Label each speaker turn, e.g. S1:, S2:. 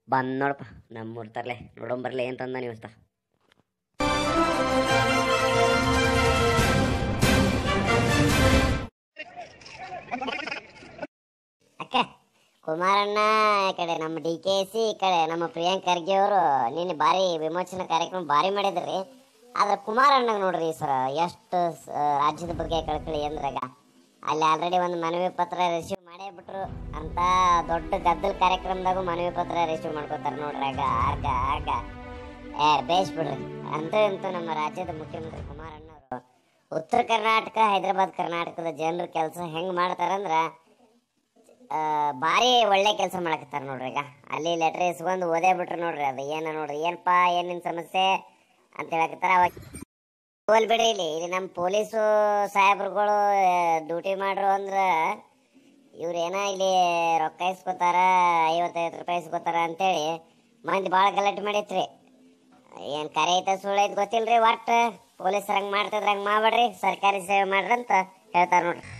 S1: ಬಂದ್ ನೋಡಪ್ಪ ನಮ್ಮೂರ್ ತರ್ಲೆ ನೋಡಂಬರ್ಲೆ ಏನ್ ತಂದ ನೀವು
S2: ಅಕ್ಕ ಕುಮಾರಣ್ಣ ಈ ಕಡೆ ನಮ್ಮ DKC ಈ ಕಡೆ ನಮ್ಮ ಪ್ರಿಯಾಂಕ್ ಖರ್ಗೆ ಅವರು ನಿನ್ನೆ ಭಾರಿ ವಿಮೋಚನಾ ಕಾರ್ಯಕ್ರಮ ಭಾರಿ ಮಾಡಿದ್ರಿ. ಆದ್ರೆ ಕುಮಾರಣ್ಣ ನೋಡ್ರಿ ಸರ್ ಎಷ್ಟು ರಾಜ್ಯದ ಬಗ್ಗೆ ಕಳ್ಕಳಿ ಅಂದ್ರಾಗ ಅಲ್ಲಿ ಆಲ್ರೆಡಿ ಒಂದು ಮನವಿ ಪತ್ರ ರಿಸೀವ್ ಮಾಡೇ ಬಿಟ್ರು ಅಂತ ದೊಡ್ಡ ಗದ್ದಲ ಕಾರ್ಯಕ್ರಮದಾಗೂ ಮನವಿ ಪತ್ರ ರಿಸೀವ್ ಮಾಡ್ಕೋತಾರ ನೋಡ್ರಿ. ಆಗ ಆಗ ಬೇಸ್ ಬಿಡ್ರಿ. ಅಂತೂ ನಮ್ಮ ರಾಜ್ಯದ ಮುಖ್ಯಮಂತ್ರಿ ಕುಮಾರಣ್ಣ ಅವರು ಉತ್ತರ ಕರ್ನಾಟಕ ಹೈದರಾಬಾದ್ ಕರ್ನಾಟಕದ ಜನರ ಕೆಲಸ ಹೆಂಗ್ ಮಾಡ್ತಾರಂದ್ರ ಭಾರಿ ಒಳ್ಳೆ ಕೆಲಸ ಮಾಡಕತ್ತಾರ ನೋಡ್ರಿ. ಈಗ ಅಲ್ಲಿ ಲೆಟರ್ ಇಸ್ಕೊಂಡು ಓದೇ ಬಿಟ್ರು ನೋಡ್ರಿ. ಅದು ಏನ ನೋಡ್ರಿ ಏನಪ್ಪಾ ಏನಿನ್ ಸಮಸ್ಯೆ ಅಂತ ಹೇಳಕತ್ತಾರ. ಅವಾಗ ಹೋಲ್ ಬಿಡ್ರಿ ಇಲ್ಲಿ ನಮ್ಮ ಪೊಲೀಸು ಸಾಹೇಬ್ರುಗಳು ಡ್ಯೂಟಿ ಮಾಡ್ರು ಅಂದ್ರ ಇವ್ರೇನ ಇಲ್ಲಿ ರೊಕ್ಕ ಇಸ್ಕೋತಾರ 55 ರೂಪಾಯಿ ಇಸ್ಕೋತಾರ ಅಂತೇಳಿ ಮಂದಿ ಭಾಳ ಗಲಾಟೆ ಮಾಡೈತ್ರಿ. ಏನ್ ಕರೆ ಐತ ಸುಳ್ಳು ಐತ್ ಗೊತ್ತಿಲ್ರಿ. ಒಟ್ಟು ಪೊಲೀಸರು ಹಂಗೆ ಮಾಡ್ತಿದ್ರ ಹಂಗೆ ಮಾಡ್ಬೇಡ್ರಿ, ಸರ್ಕಾರಿ ಸೇವೆ ಮಾಡ್ರಿ ಅಂತ ಹೇಳ್ತಾರ ನೋಡ್ರಿ.